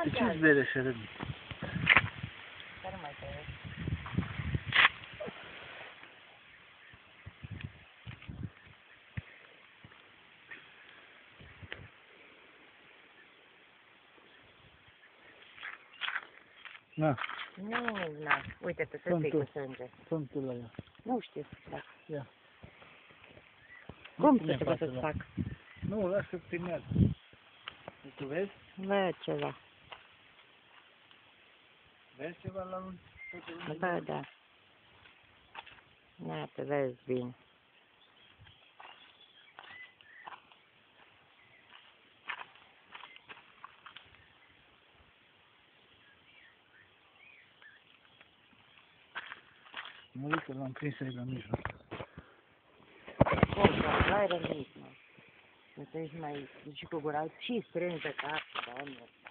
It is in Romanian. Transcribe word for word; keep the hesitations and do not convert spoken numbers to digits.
De ce-ți bere așa rău? Care mai trebuie? Na, Nu, na, uite-te, să fii cu sânge. fă-mi tu la ea. Nu știu să fac. Ia. Cum Nu să pune să față, fac? Nu, lasă primează. Tu vezi? Bă, ceva. Vezi ceva la un... Bă, da. Na, te vezi bine. Mă uit că l-am prins aici la mijloc. Bun, dar l-ai rănit, mă. Nu te ești mai... Și cu gura și strâng pe cap, doamne.